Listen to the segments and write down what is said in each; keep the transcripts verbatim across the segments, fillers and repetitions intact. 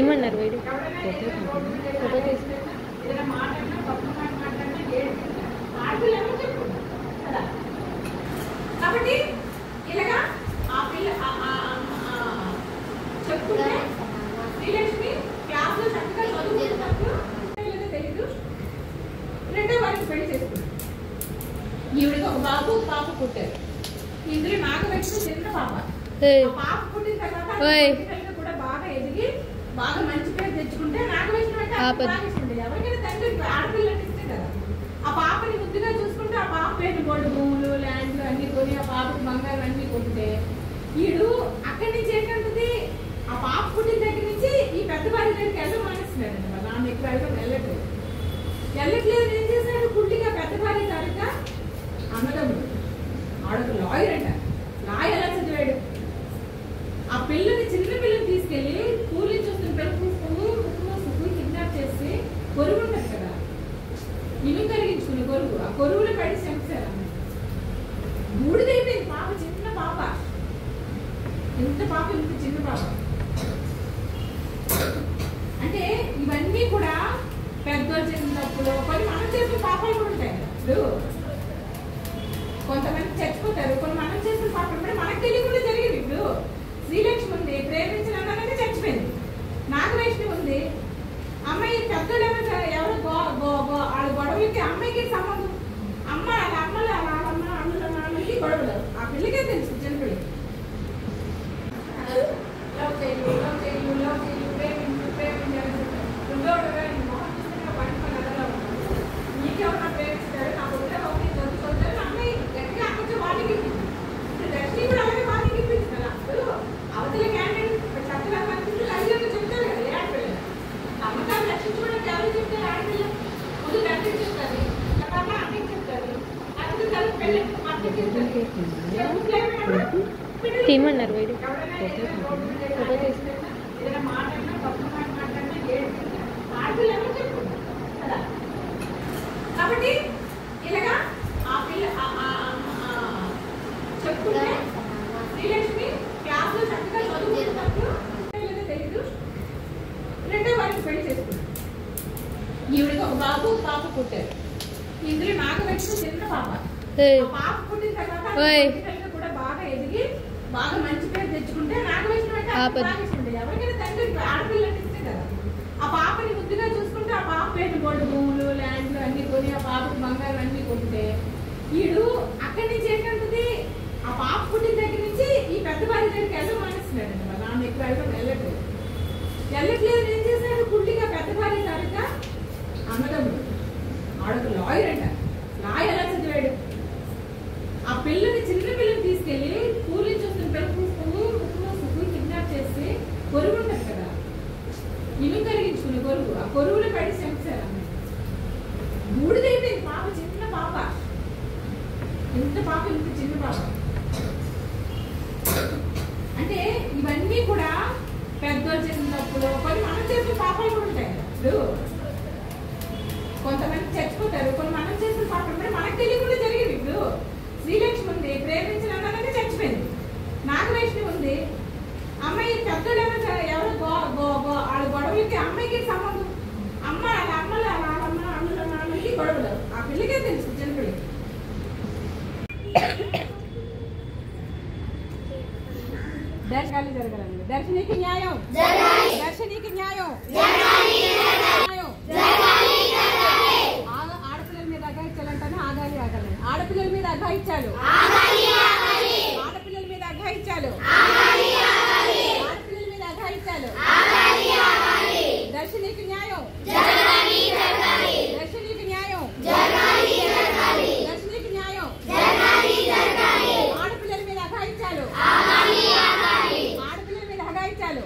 తీయమన్నారు video photo తీసి కాబట్టి ఇలాగా ఆ పిల్ల చెప్పుకుంటే శ్రీలక్ష్మి క్లాస్ లో చక్కగా చదువుకుంటున్నప్పుడు తెలీదు రెండో వారికి పెళ్లి చేసుకున్నాడు. ఈవిడికి ఒక బాబు పాప పుట్టారు. ఇందులో నాకు వచ్చిన చిన్న పాప. పాప పుట్టిన తర్వాత కూడా బాగా ఎదిగి బాగా మంచి పేరు తెచ్చుకుంటే నాకు వచ్చిన ఎవరికైనా తండ్రి ఆడపిల్లలు ఇస్తే కదా ఆ పాపని ముద్దుగా చూసుకుంటే ఆ పాప పేరు గోల్డ్ భూములు ల్యాండ్లు అన్ని కొని ఆ పాపకు బంగారం అన్ని కొంటే వీడు అక్కడి నుంచి ఏంటంటుంది ఆ పాప పుట్టిన దగ్గర నుంచి ఈ పెద్ద వారి దగ్గరికి వెళ్ళడం మానేస్తున్నాడు అండి. వాళ్ళ నాన్న ఎక్కువ వెళ్ళడం వెళ్ళట్లేదు వెళ్ళట్లేదు ఏం చేశాడు కుళ్ళిగా పెద్ద వారి తరగా అన్నదమ్ముడు ఆడొక లాయర్ అంట. లాయర్ ఎలా చదివాడు ఆ పిల్లని చిన్న పిల్లని తీసుకెళ్లి కూలి చూస్తున్న పిల్లలు చూసుకుని ముక్కు కిడ్నాప్ చేసి కొరువు ఉంటుంది కదా ఇల్లు కలిగించుకుని కొరువు ఆ కొరువులో పడి చంపారు. బూడిదైపోయింది పాప చిన్న పాప ఇంత పాప ఇంత చిన్న పాప. అంటే ఇవన్నీ కూడా పెద్దోళ్ళు చేసినప్పుడు కొన్ని మనం చేసిన పాపాలు కూడా ఉంటాయి కదా. కొంతమంది చచ్చిపోతారు కొన్ని మనం చేసిన పాపలు కూడా మనకు తెలియకుండా జరిగింది. ఇప్పుడు శ్రీలక్ష్మి ఉంది ప్రేమించిన అన్నది చచ్చిపోయింది. నాగవేష్ణి ఉంది అమ్మాయి పెద్దలు ఎవరు వాళ్ళ గొడవలకి అమ్మాయికి సంబంధం అమ్మ వాళ్ళ అమ్మలు వాళ్ళ అమ్మ అమ్మల నాన్నకి గొడవలు ఆ పిల్లకే తెలుసు చిన్నపిల్లకి. లవ్ చేయు లవ్ చేయు లవ్ చేయు ప్రేమించు ప్రేమించాలని నీకెవరు ప్రేమిస్తారు నా వద్ద ఒకటి చదువుతారు అమ్మాయి గట్టిగా అక్కడ వాళ్ళకి దర్శని కూడా అలాగే వాళ్ళకి ఇప్పించారు. అప్పుడు అవతల క్యాండిడేట్ చక్కగా కనిపిస్తుంది తల్లిదండ్రులు చెప్తారు కదా ఏ ఆడపిల్ల అమ్మకాన్ని రక్షించుకోవడానికి ఎవరు చెప్తారు ఆడపిల్ల ముందు తండ్రికి చెప్తారు తర్వాత అన్నకి చెప్తారు అప్పుడు తల్లి పెళ్ళి అన్నకి చెప్తారు తీయమన్నారు వీడియో ఫోటో తీసి ఏదైనా మాట్లాడినా తప్పు మాట మాట్లాడినా ఆడపిల్ల ఎవరు చెప్పుకుంటారు కదా. కాబట్టి ఇలాగా ఆ పిల్ల చెప్పుకుంటే శ్రీలక్ష్మి క్లాస్ లో చక్కగా చదువుకుంటున్నప్పుడు తెలీదు రెండో వారికి పెళ్లి చేసుకున్నాడు. ఈవిడికి ఒక బాబు పాప పుట్టారు. ఇందులో నాకు వచ్చిన చిన్న పాప. పాప పుట్టిన తర్వాత కూడా బాగా ఎదిగి బాగా మంచి పేరు తెచ్చుకుంటే నాకు వచ్చిన ఎవరికైనా తండ్రి ఆడపిల్లలు ఇస్తే కదా ఆ పాపని ముద్దుగా చూసుకుంటే ఆ పాప పేరు గోల్డ్ భూములు ల్యాండ్లు అన్ని కొని ఆ పాపకు బంగారం అన్ని కొంటే వీడు అక్కడి నుంచి ఏంటంటుంది ఆ పాప పుట్టిన దగ్గర నుంచి ఈ పెద్ద వారి దగ్గరికి వెళ్ళడం మానేస్తున్నాడు అండి. వాళ్ళ నాన్న ఎక్కువ వెళ్ళడం వెళ్ళట్లేదు వెళ్ళట్లేదు ఏం చేశాడు కుళ్ళిగా పెద్ద వారి తరగా అన్నదమ్ముడు ఆడొక లాయర్ అంట. లాయర్ ఎలా చదివాడు ఆ పిల్లని చిన్న పిల్లని తీసుకెళ్లి కూలి చూస్తున్న పిల్లలు చూసుకుని ముక్కు కిడ్నాప్ చేసి కొరువు ఉంటుంది కదా ఇల్లు కలిగించుకుని కొరువు ఆ కొరువులో పడి చంపారు. బూడిదైపోయింది పాప చిన్న పాప ఇంత పాప ఇంత చిన్న పాప. అంటే ఇవన్నీ కూడా పెద్దోళ్ళు చేసినప్పుడు కొన్ని మనం చేసిన పాపాలు కూడా ఉంటాయి కదా. ఇప్పుడు కొంతమంది చచ్చిపోతారు కొన్ని మనం చేసిన పాపలు కూడా మనకు తెలియకుండా జరిగింది. ఇప్పుడు శ్రీలక్ష్మి ఉంది ప్రేమించిన అన్నది చచ్చిపోయింది. నాగవేష్ణి ఉంది అమ్మాయి పెద్దలు ఎవరు వాళ్ళ గొడవలకి అమ్మాయికి సంబంధం అమ్మ వాళ్ళ అమ్మలు వాళ్ళ అమ్మ అమ్మల నాన్నకి గొడవలు ఆ పిల్లకే తెలుసు చిన్నపిల్లకి. దర్శనాలు జరగాలండి. దర్శనీకి న్యాయం దర్శనీకి న్యాయం ఆడపిల్లల మీద అఘాయిత్యాలంటానే ఆగాలి ఆగాలి ఆడపిల్లల మీద అఘాయిత్యాలు ఆడపిల్లల మీద అఘాయిత్యాలు ఆడపిల్లల మీద అఘాయిత్యాలు దర్శనీకి న్యాయం దర్శనీకి న్యాయం దర్శనీకి న్యాయం ఆడపిల్లల మీద అఘాయిత్యాలు ఆడపిల్లల మీద అఘాయిత్యాలు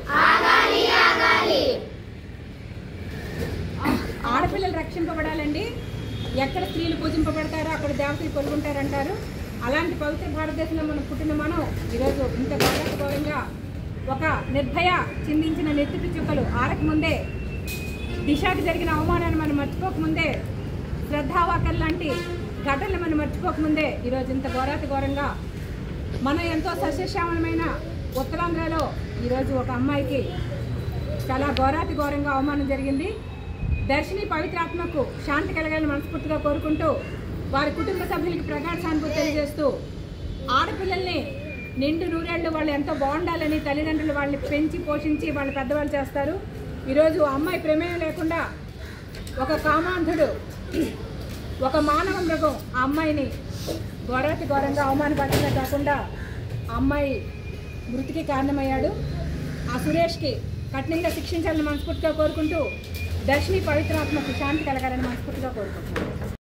ఆడపిల్లలు రక్షింపబడాలండి. ఎక్కడ స్త్రీలు పూజింపబడతారో అక్కడ దేవతలు కొలుగుంటారంటారు. అలాంటి పవిత్ర భారతదేశంలో మనం పుట్టిన మనం ఈరోజు ఇంత గౌరవపరంగా ఒక నిర్భయ చిందించిన నెత్తిటి చుక్కలు ఆరకముందే దిశకి జరిగిన అవమానాన్ని మనం మర్చిపోకముందే శ్రద్ధావాకర్ లాంటి ఘటనలు మనం మర్చిపోకముందే ఈరోజు ఇంత ఘోరాతి ఘోరంగా మనం ఎంతో సస్యశ్యామలమైన ఉత్తరాంధ్రలో ఈరోజు ఒక అమ్మాయికి చాలా ఘోరాతి ఘోరంగా అవమానం జరిగింది. దర్శిని పవిత్రాత్మకు శాంతి కలగాలని మనస్ఫూర్తిగా కోరుకుంటూ వారి కుటుంబ సభ్యులకి ప్రగాఢ సానుభూతి తెలియజేస్తూ ఆడపిల్లల్ని నిండు నూరేళ్ళు వాళ్ళు ఎంతో బాగుండాలని తల్లిదండ్రులు వాళ్ళని పెంచి పోషించి వాళ్ళు పెద్దవాళ్ళు చేస్తారు. ఈరోజు అమ్మాయి ప్రమేయం లేకుండా ఒక కామాంధుడు ఒక మానవ మృగం ఆ అమ్మాయిని ఘోరాతి ఘోరంగా అవమానపడమే కాకుండా ఆ అమ్మాయి మృతికి కారణమయ్యాడు. ఆ సురేష్కి కఠినంగా శిక్షించాలని మనస్ఫూర్తిగా కోరుకుంటూ దర్శిని పవిత్రాత్మకు శాంతి కలగాలని మనస్ఫూర్తిగా కోరుకుంటున్నాను.